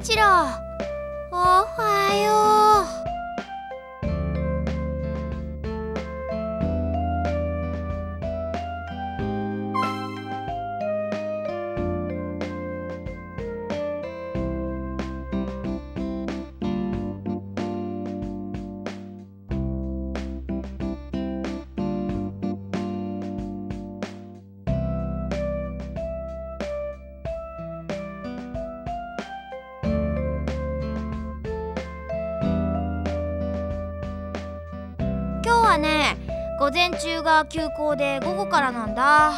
一郎、おはよう。今日はね、午前中が休校で午後からなんだ。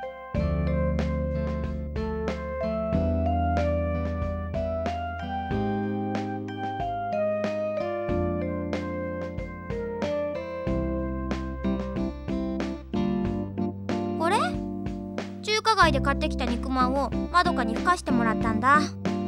これ？中華街で買ってきた肉まんをまどかにふかしてもらったんだ。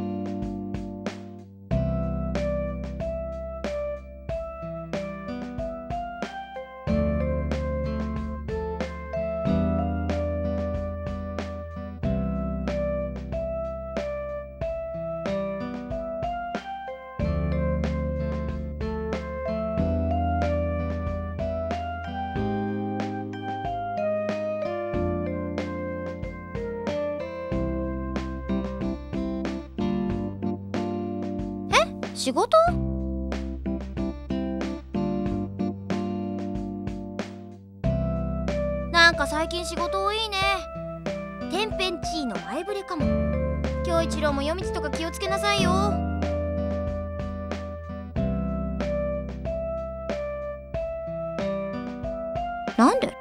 仕事？なんか最近仕事多いね。天変地異の前触れかも。今日一郎も夜道とか気をつけなさいよ。なんで？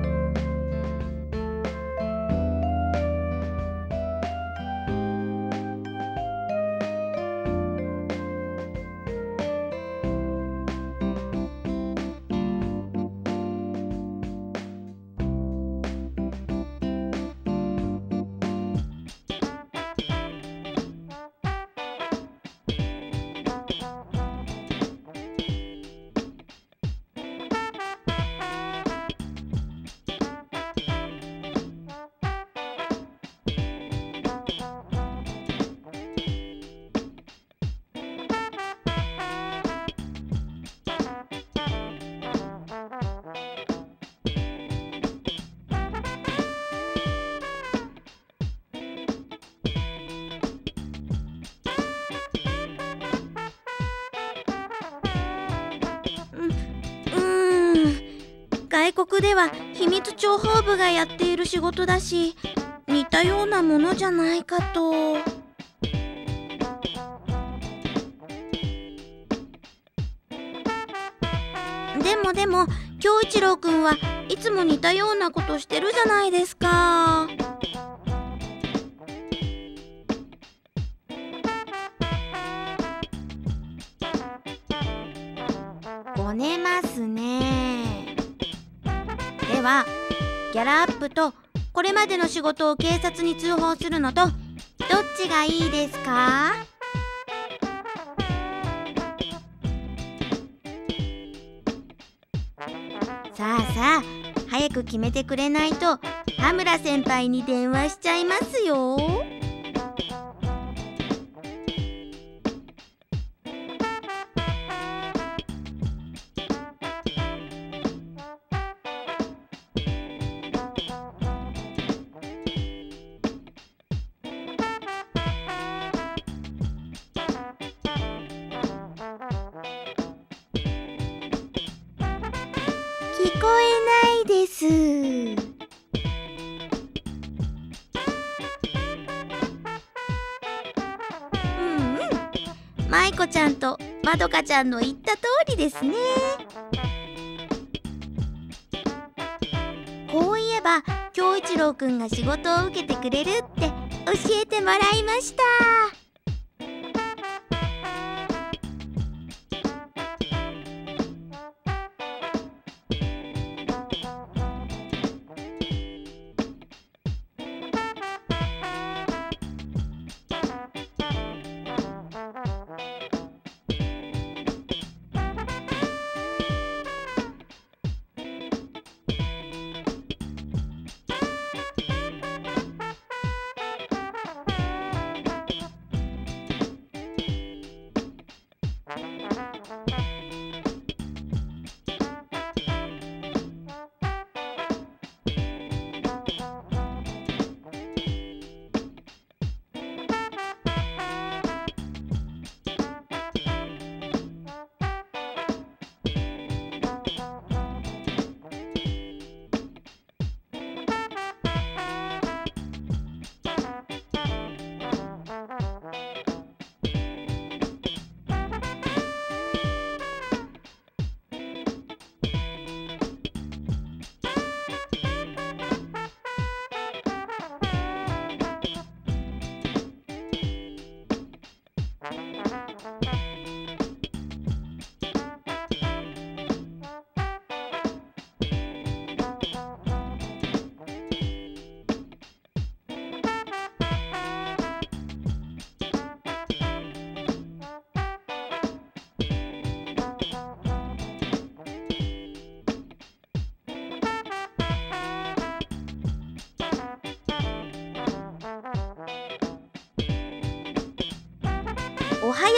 外国では秘密諜報部がやっている仕事だし、似たようなものじゃないかと。でも恭一郎くんはいつも似たようなことしてるじゃないですか。ごねますね。ではギャラアップとこれまでの仕事を警察に通報するのとどっちがいいですか？さあ早く決めてくれないと羽村先輩に電話しちゃいますよ。聞こえないです。舞子ちゃんとまどかちゃんの言った通りですね。こう言えば恭一郎くんが仕事を受けてくれるって教えてもらいました。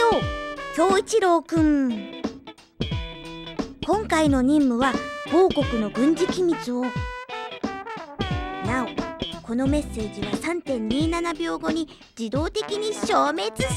よ恭一郎くん。今回の任務は某国の軍事機密を。なおこのメッセージは 3.27 秒後に自動的に消滅します。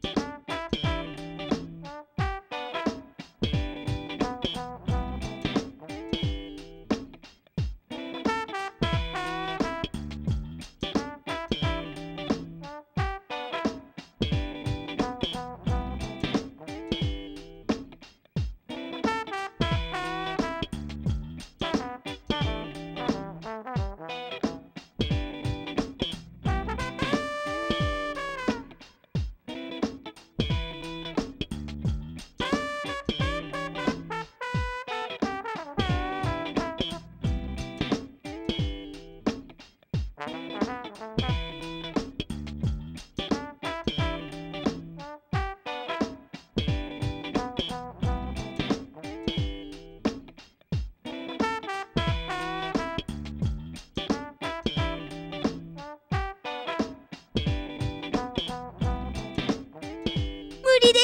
無理です。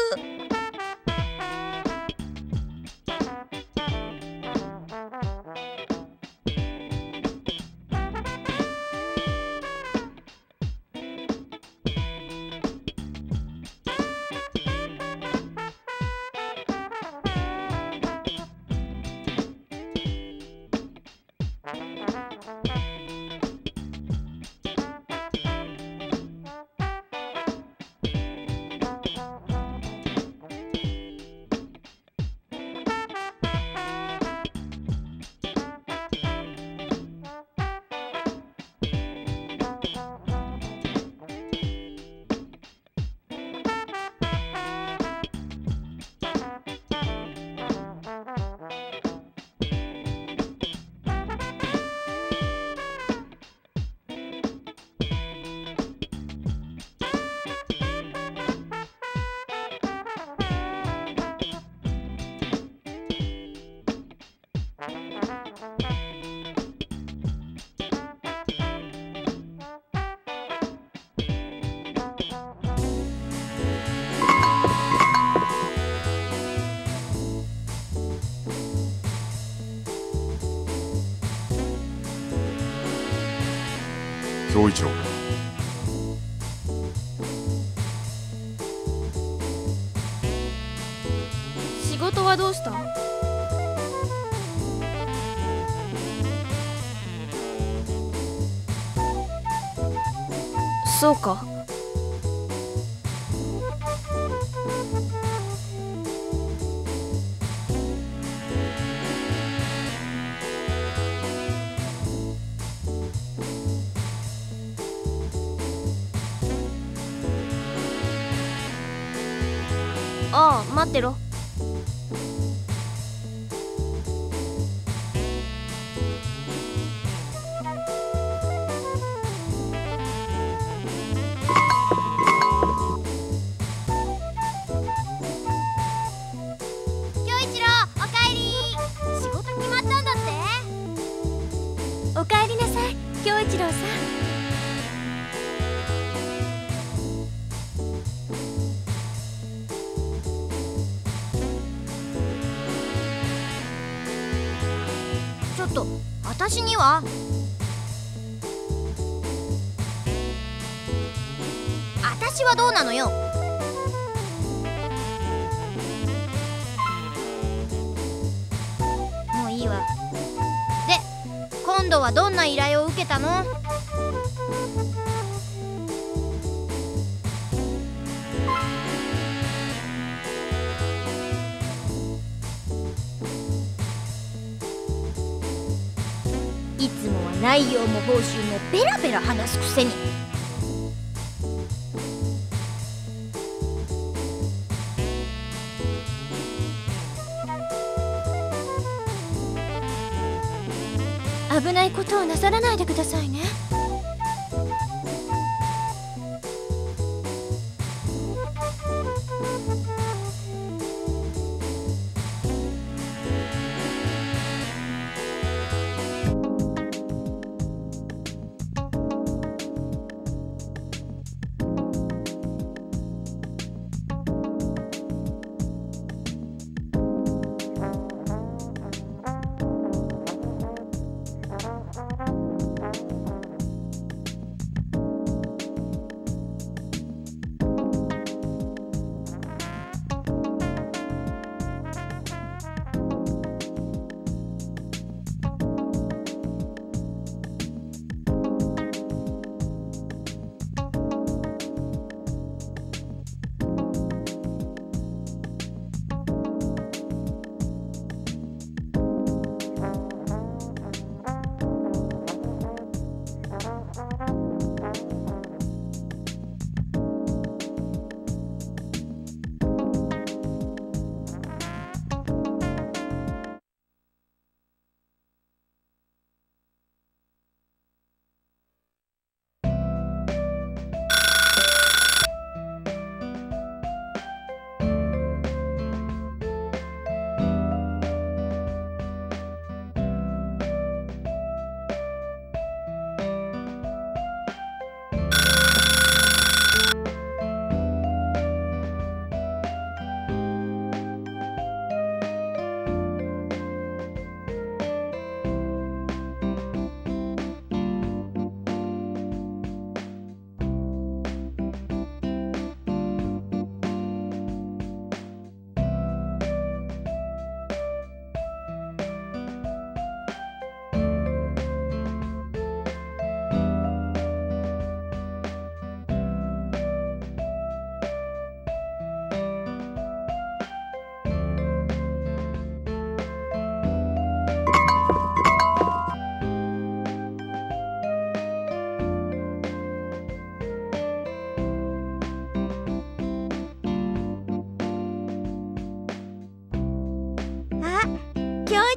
恭一郎、 仕事はどうした？そうか。ああ、待ってろ。 恭一郎、おかえり。仕事決まったんだって。 おかえりなさい、恭一郎さん。 ちょっと私には。私はどうなのよ。もういいわ。で、今度はどんな依頼を受けたの？いつもは内容も報酬もベラベラ話すくせに。 危ないことをなさらないでくださいね。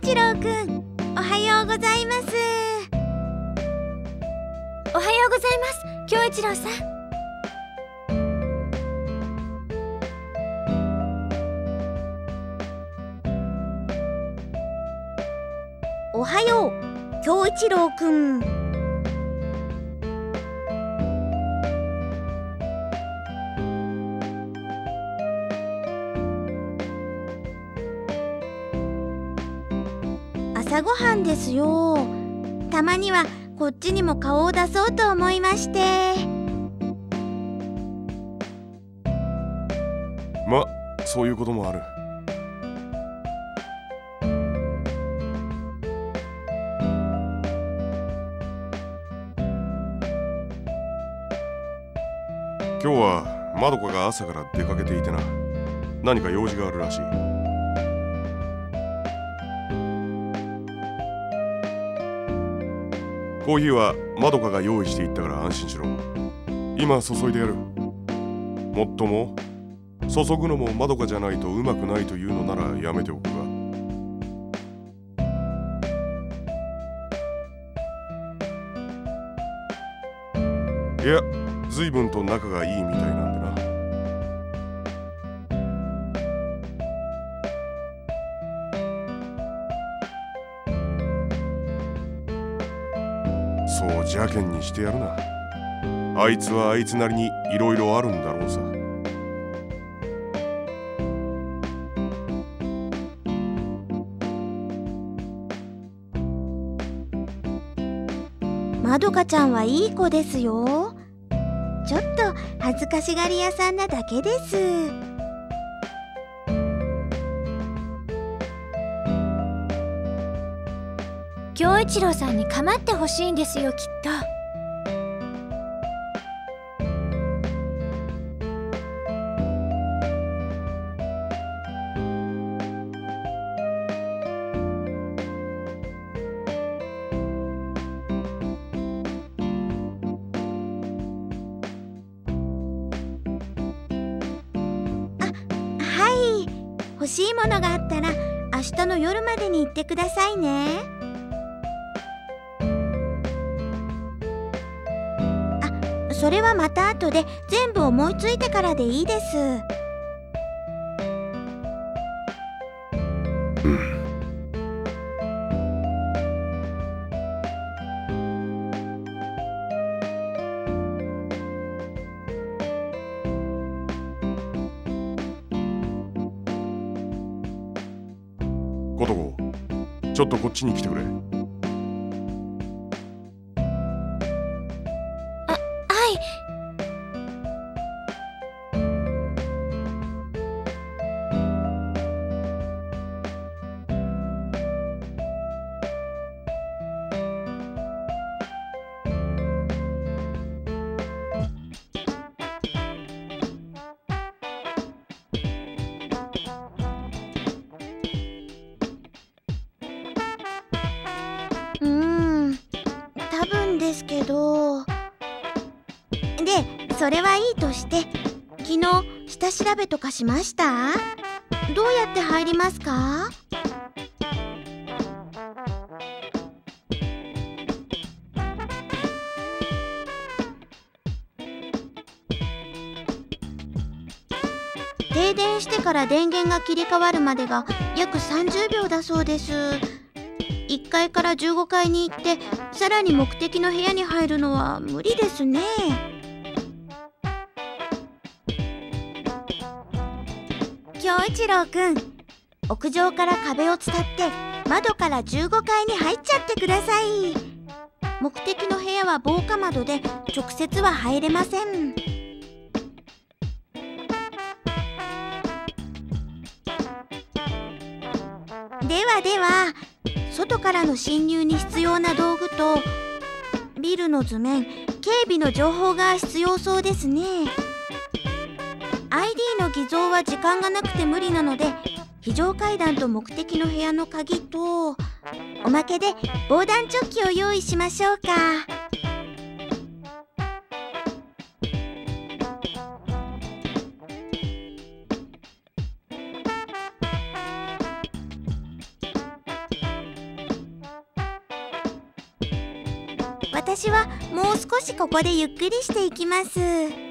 一郎くん、おはようございます。 おはようございます、恭一郎さん。 おはよう、恭一郎くん。朝ごはんですよ。たまにはこっちにも顔を出そうと思いまして。 ま、そういうこともある。今日はまどかが朝から出かけていてな。何か用事があるらしい。コーヒーはまどかが用意していったから安心しろ。今注いでやる。もっとも注ぐのもまどかじゃないとうまくないというのならやめておくか。いや、随分と仲がいいみたいなんでな。そう邪険にしてやるな。あいつはあいつなりにいろいろあるんだろうさ。 まどかちゃんはいい子ですよ。ちょっと恥ずかしがり屋さんなだけです。 恭一郎さんに構ってほしいんですよ、きっと。 欲しいものがあったら明日の夜までに言ってくださいね。あ、それはまた後で全部思いついてからでいいです。 ことこ、ちょっとこっちに来てくれ。 はい。 多分ですけど。で、それはいいとして、昨日下調べとかしました？どうやって入りますか？停電してから電源が切り替わるまでが約30秒だそうです。1階から15階に行ってさらに目的の部屋に入るのは無理ですね。恭一郎くん、屋上から壁を伝って窓から15階に入っちゃってください。目的の部屋は防火窓で直接は入れません。では外からの侵入に必要な道具とビルの図面、警備の情報が必要そうですね。 ID の偽造は時間がなくて無理なので、非常階段と目的の部屋の鍵とおまけで防弾チョッキを用意しましょうか。 私はもう少しここでゆっくりしていきます。